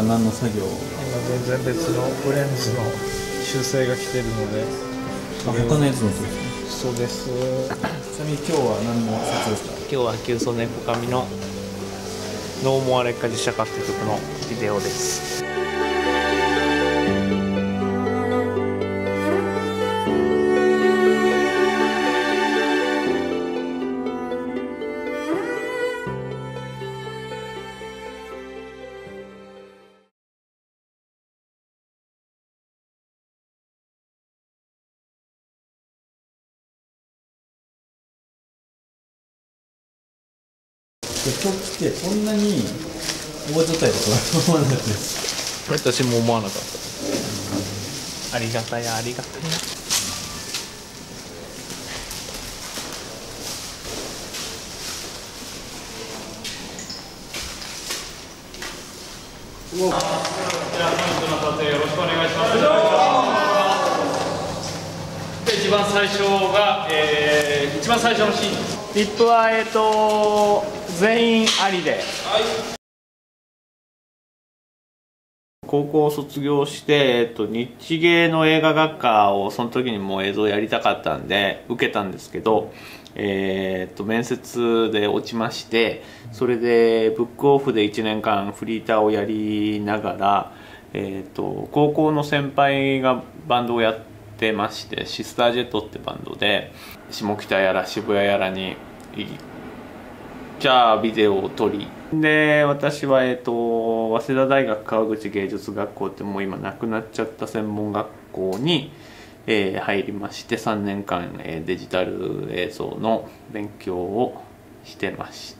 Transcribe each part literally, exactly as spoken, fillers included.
何の作業？ 今全然別のブレンズの修正が来てるので。 あ、他のやつのことですね。 そうです。 ちなみに今日は何の撮影ですか？ 今日はキュウソネコカミのノーモア劣化実写化っていう曲のビデオです。 今日来てそんなに大所帯だと思わなかったです。 私も思わなかった。ありがたやありがたや。じゃあ本日の撮影よろしくお願いします。で一番最初が、えー、一番最初のシーンです。リップはえっ、ー、と全員ありで、はい、高校を卒業して、えっと、日芸の映画学科をその時にもう映像やりたかったんで受けたんですけど、えー、っと面接で落ちまして、それでブックオフでいちねんかんフリーターをやりながら、えー、っと高校の先輩がバンドをやってまして、シスタージェットってバンドで下北やら渋谷やらにじゃあビデオを撮り、で私は、えー、と早稲田大学川口芸術学校ってもう今なくなっちゃった専門学校に、えー、入りまして、さんねんかん、えー、デジタル映像の勉強をしてました。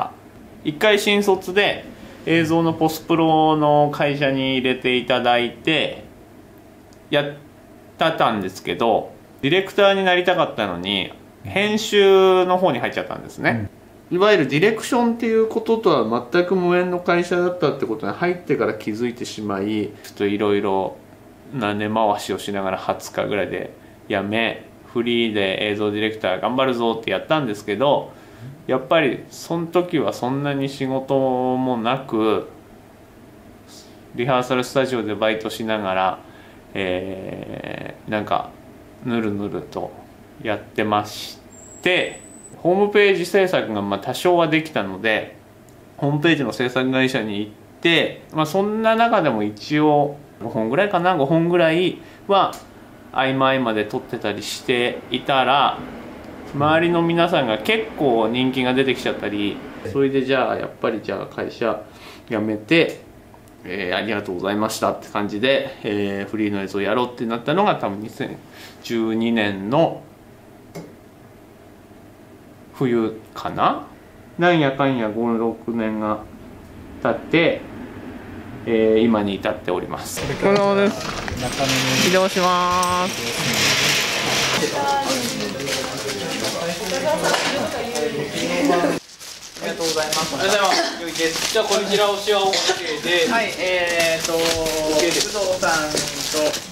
一回新卒で映像のポスプロの会社に入れていただいてやってたんですけど、ディレクターになりたかったのに編集の方に入っちゃったんですね、うん、いわゆるディレクションっていうこととは全く無縁の会社だったってことに入ってから気づいてしまい、ちょっといろいろな根回しをしながらはつかぐらいで辞め、フリーで映像ディレクター頑張るぞってやったんですけど、やっぱりその時はそんなに仕事もなく、リハーサルスタジオでバイトしながら、えー、なんかぬるぬるとやってまして、ホームページ制作がまあ多少はできたのでホームページの制作会社に行って、まあ、そんな中でも一応ごほんぐらいかな、ごほんぐらいは合間合間で撮ってたりしていたら、周りの皆さんが結構人気が出てきちゃったり、それでじゃあやっぱりじゃあ会社辞めて、えー、ありがとうございましたって感じで、えー、フリーの映像やろうってなったのが多分にせんじゅうにねんの冬かな。なんやかんやごろくねんが経って、えー、今に至っております。お疲れ様です。移動します。ありがとうございます。ありがとうございます。良いです。じゃあこちらおしわを OK で、はい、えーと工藤さんと。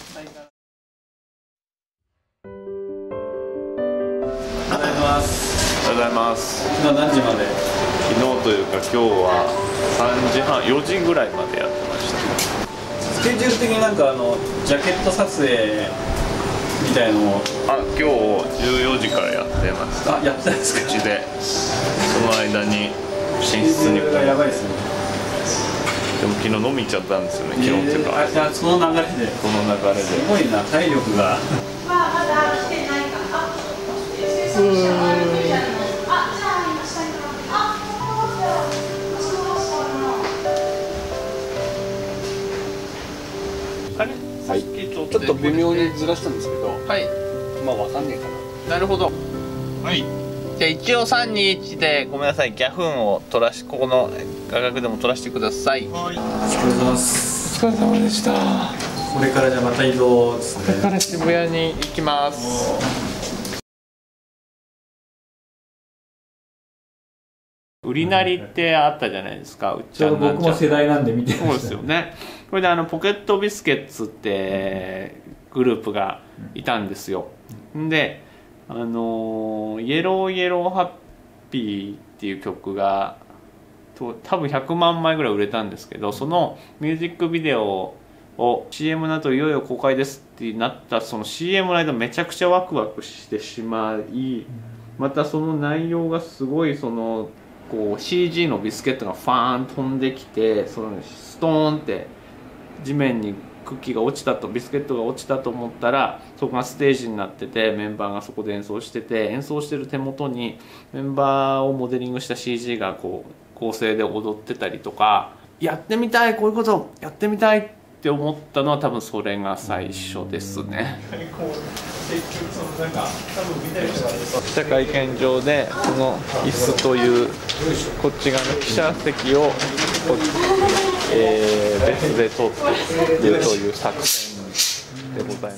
おはようございます。おはようございます。 昨日何時まで？ 昨日というか今日はさんじはん、よじぐらいまでやってました。 スケジュール的になんかあのジャケット撮影みたいのを、 あ、今日じゅうよじからやってました。 あ、やってたんですか？ うちでその間に寝室にがやばいですね。 でも昨日飲み行っちゃったんですよね。昨日っていうか、 あ、じゃあその流れでこの流れですごいな、体力が。まあまだ来てないかな。 あれ、はい、 ちょっと微妙にずらしたんですけど、 はい、 まあわかんねえかな。 なるほど。はい。じゃあ一応さんにいちでごめんなさい、ギャフンを取らし、ここの画角でも取らせてください。 はい。お疲れ様です。 お疲れ様でした。 これからじゃあまた移動ですね。 これから渋谷に行きます。売りなりってあったじゃないですか。うっちゃんなんちゃん。 僕も世代なんで見てました。 そうですよね。これであのポケットビスケッツってグループがいたんですよ。で、あのイエローイエローハッピーっていう曲がと多分ひゃくまんまいぐらい売れたんですけど、そのミュージックビデオを シーエム の後いよいよ公開ですってなったその シーエム の間めちゃくちゃワクワクしてしまい、またその内容がすごいそのこう シージー のビスケットがファーン飛んできて、そのストーンって地面にクッキーが落ちたと、ビスケットが落ちたと思ったら、そこがステージになっててメンバーがそこで演奏してて、演奏してる手元にメンバーをモデリングした シージー がこう構成で踊ってたりとか、やってみたい、こういうことやってみたいって思ったのは多分それが最初ですね。記者会見場でこの椅子というこっち側の記者席をこっち、えー、別で取っているという作戦でございます。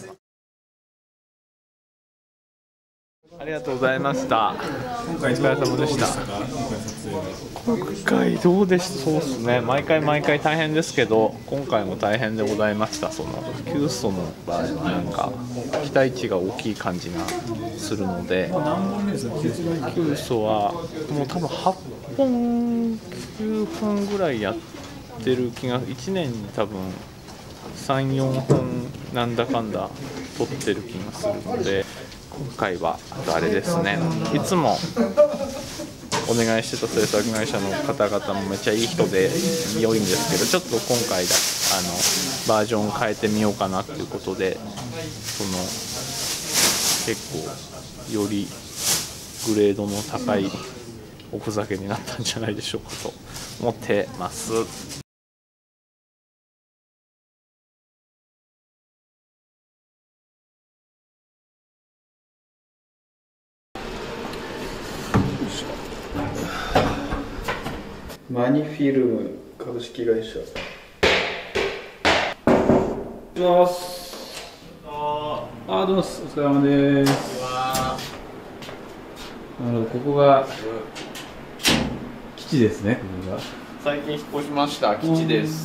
ありがとうございました。 今回お疲れ様でした。今回どうでした？そうですね。毎回毎回大変ですけど、今回も大変でございました。そのキュウソの場合なんか期待値が大きい感じがするので、キュウソはもう多分はっぽんきゅうほんぐらいやってる気が、いちねんに多分さん、よんほんなんだかんだ撮ってる気がするので。今回はあれですね、いつもお願いしてた制作会社の方々もめっちゃいい人で良いんですけど、ちょっと今回だあのバージョンを変えてみようかなっていうことで、その結構よりグレードの高いおふざけになったんじゃないでしょうかと思ってます。 マニフィルム株式会社。 おはようございます。ああ、どうもお疲れ様です。なるほど、ここが基地ですね。ここが最近引っ越しました基地です。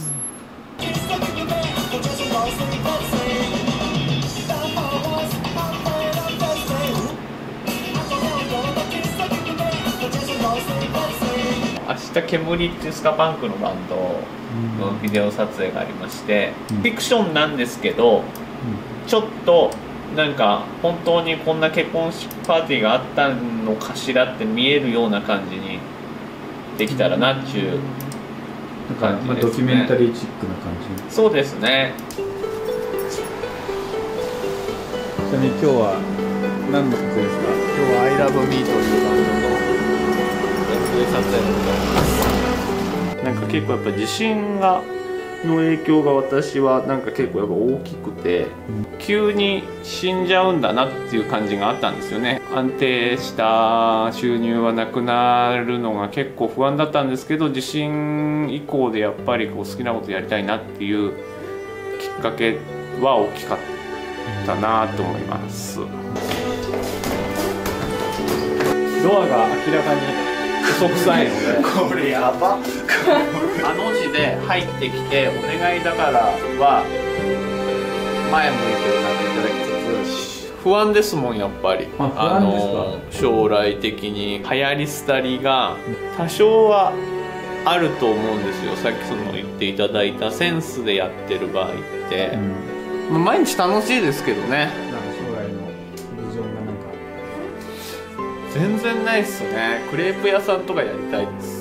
明日煙っていうスカパンクのバンドのビデオ撮影がありまして、うん、フィクションなんですけど、うん、ちょっとなんか本当にこんな結婚式パーティーがあったのかしらって見えるような感じにできたらなっていう感じですね。 ドキュメンタリーチックな感じ。 そうですね。 ちなみに今日は何の撮影ですか？ 今日は アイラブミー というバンドの撮影でございます。なんか結構やっぱ地震がの影響が私はなんか結構やっぱ大きくて、急に死んじゃうんだなっていう感じがあったんですよね。安定した収入はなくなるのが結構不安だったんですけど、地震以降でやっぱりこう好きなことやりたいなっていうきっかけは大きかったなと思います。ドアが明らかに嘘くさいのでこれやば。 あの字で入ってきてお願いだからは前向いて歌っていただきつつ、不安ですもんやっぱり。 あ、 あの将来的に流行り廃りが多少はあると思うんですよ。さっきその言っていただいたセンスでやってる場合って、うん、毎日楽しいですけどね。 将来のビジョンがなんか全然ないっすね。クレープ屋さんとかやりたいです。